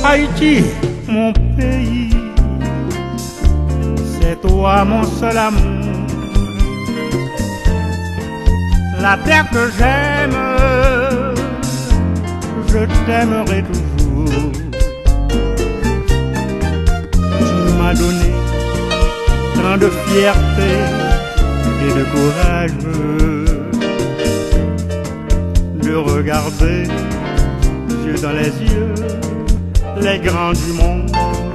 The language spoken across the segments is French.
Haïti, mon pays, c'est toi mon seul amour. La terre que j'aime, je t'aimerai toujours. Tu m'as donné tant de fierté et de courage de regarder, yeux dans les yeux, les grands du monde.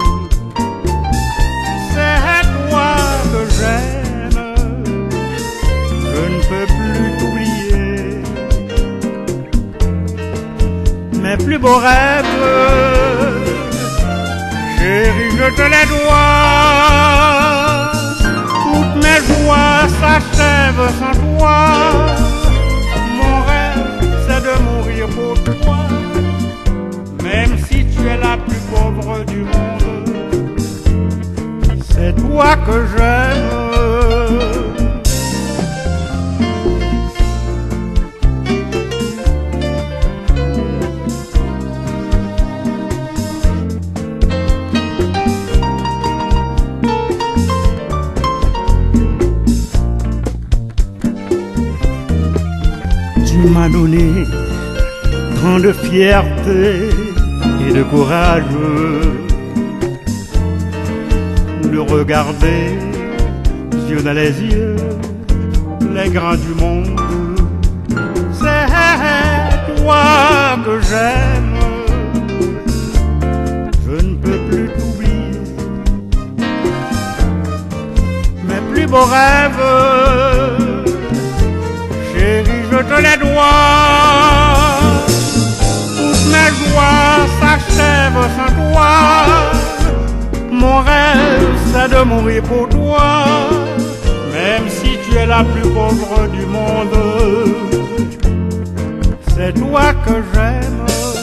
C'est toi que j'aime, je ne peux plus t'oublier. Mes plus beaux rêves, chérie, je te les dois. Toutes mes joies s'achèvent sans toi. Mon rêve, c'est de mourir pour toi. Même si tu es la plus pauvre du monde, c'est toi que j'aime. Tu m'as donné tant de fierté et de courage de regarder, yeux dans les yeux, les grands du monde. C'est toi que j'aime, je ne peux plus t'oublier. Mes plus beaux rêves, chérie, je te les dois. Toutes mes joies s'achèvent sans toi. Mon rêve, c'est de mourir pour toi. Même si tu es la plus pauvre du monde, c'est toi que j'aime.